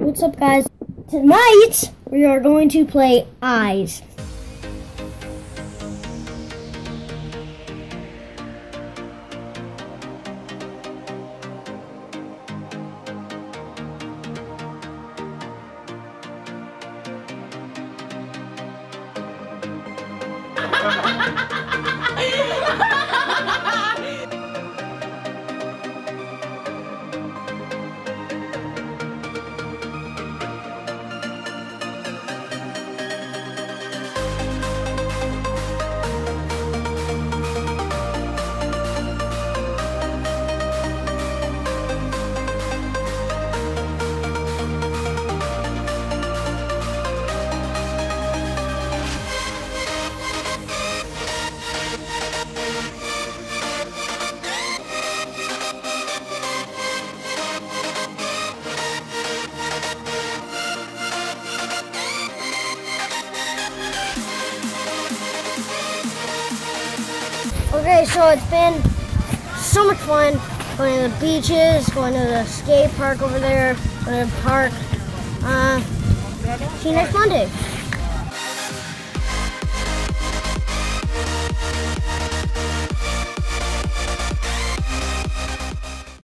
What's up, guys? Tonight we are going to play Eyes. Okay, so it's been so much fun going to the beaches, going to the skate park over there, going to the park. See you next Monday.